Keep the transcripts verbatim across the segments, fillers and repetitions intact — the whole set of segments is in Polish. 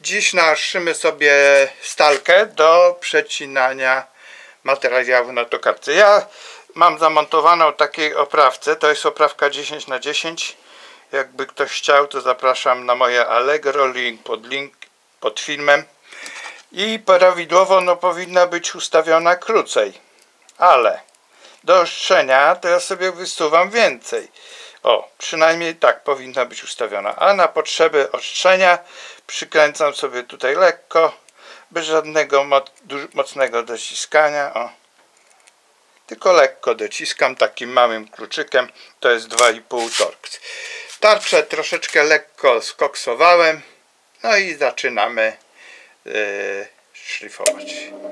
Dziś naostrzymy sobie stalkę do przecinania materiału na tokarce. Ja mam zamontowaną w takiej oprawce, to jest oprawka dziesięć na dziesięć. Jakby ktoś chciał, to zapraszam na moje Allegro, link pod link pod filmem. I prawidłowo no, powinna być ustawiona krócej, ale do ostrzenia to ja sobie wysuwam więcej. O, przynajmniej tak powinna być ustawiona. A na potrzeby ostrzenia przykręcam sobie tutaj lekko, bez żadnego moc, mocnego dociskania. O. Tylko lekko dociskam takim małym kluczykiem. To jest dwa i pół Torx. Tarczę troszeczkę lekko skoksowałem. No i zaczynamy yy, szlifować.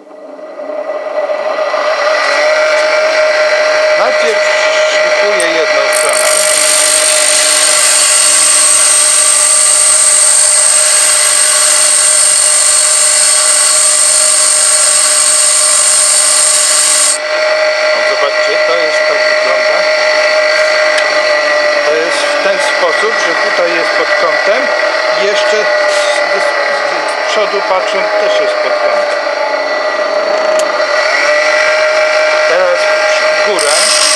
Najpierw szlifuję jedną stronę. Zobaczcie, to jest tak wygląda. To jest w ten sposób, że tutaj jest pod kątem i jeszcze z, z, z przodu patrząc też jest pod kątem. Teraz w górę.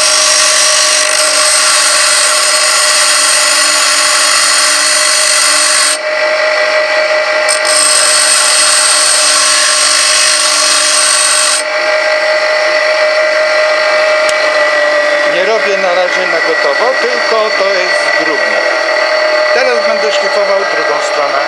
Nie robię na razie na gotowo, tylko to jest zgrubne. Teraz będę szlifował drugą stronę.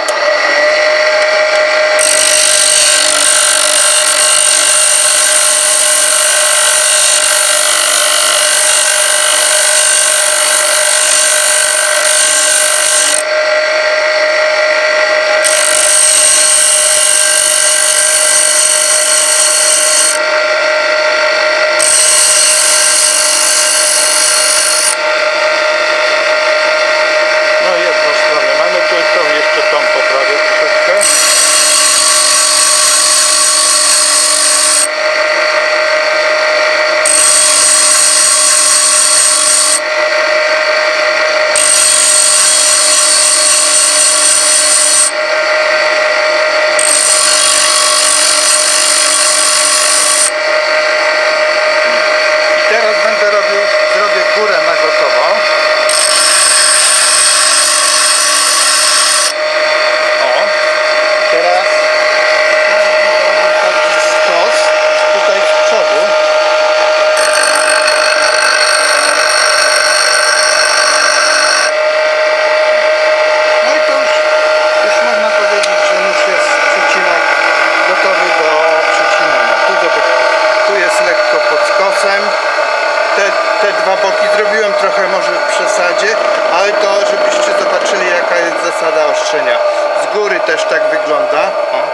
Te, te dwa boki zrobiłem trochę może w przesadzie, ale to żebyście zobaczyli jaka jest zasada ostrzenia. Z góry też tak wygląda. O.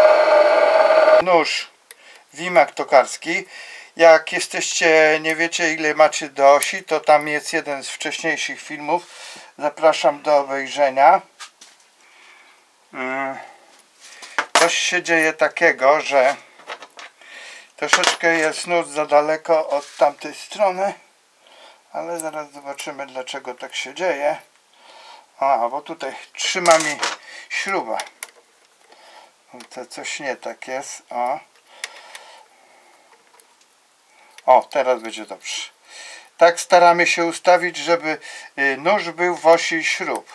Nóż Wimak tokarski. Jak jesteście, nie wiecie ile macie do osi, to tam jest jeden z wcześniejszych filmów. Zapraszam do obejrzenia. Coś się dzieje takiego, że troszeczkę jest nóż za daleko od tamtej strony, ale zaraz zobaczymy dlaczego tak się dzieje. A, bo tutaj trzyma mi śruba. To coś nie tak jest. O, o teraz będzie dobrze. Tak staramy się ustawić, żeby nóż był w osi śrub.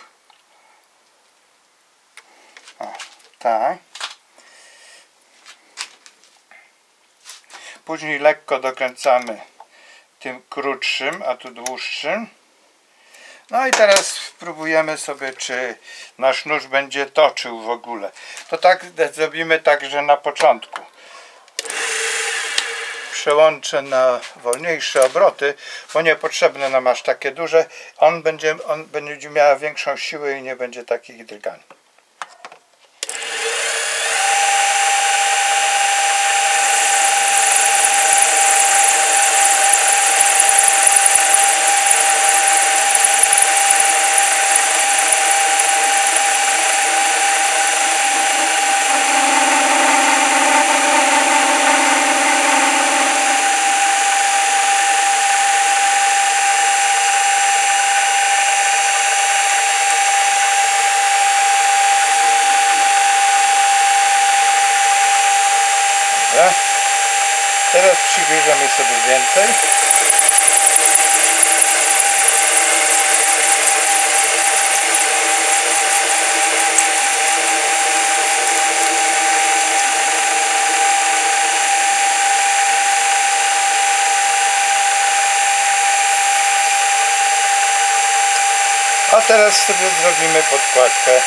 O, tak. Później lekko dokręcamy tym krótszym, a tu dłuższym. No i teraz spróbujemy sobie, czy nasz nóż będzie toczył w ogóle. To tak zrobimy tak, że na początku przełączę na wolniejsze obroty, bo niepotrzebne nam aż takie duże. On będzie, on będzie miał większą siłę i nie będzie takich drgań. Teraz przybierzemy sobie więcej. A teraz sobie zrobimy podkładkę.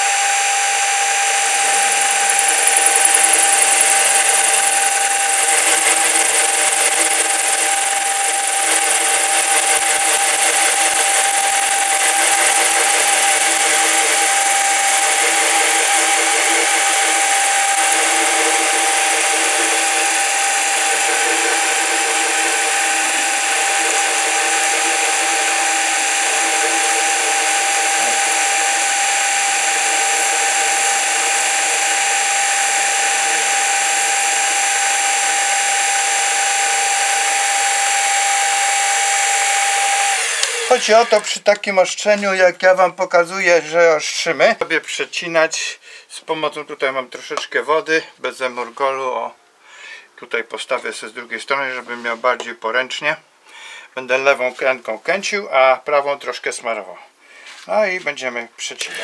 Chodzi o to, przy takim ostrzeniu, jak ja wam pokazuję, że ostrzymy, sobie przecinać z pomocą, tutaj mam troszeczkę wody, bez emurgolu, o, tutaj postawię sobie z drugiej strony, żeby miał bardziej poręcznie. Będę lewą ręką kręcił, a prawą troszkę smarował. No i będziemy przecinać.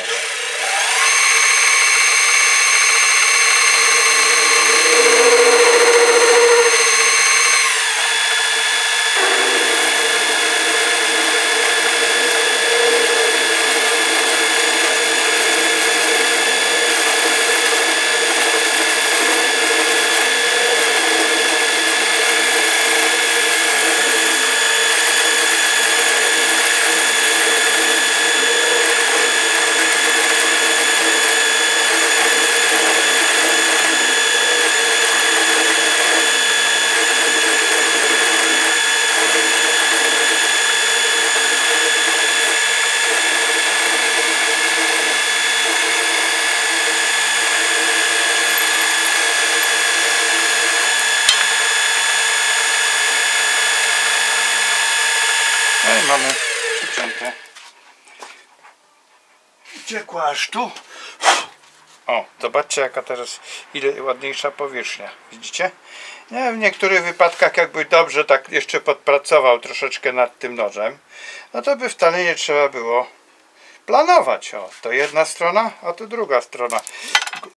No i mamy przycięte. Ciekła aż tu. O, zobaczcie jaka teraz, ile ładniejsza powierzchnia. Widzicie? Nie, w niektórych wypadkach jakby dobrze tak jeszcze podpracował troszeczkę nad tym nożem, no to by wcale nie trzeba było planować. O, to jedna strona, a to druga strona.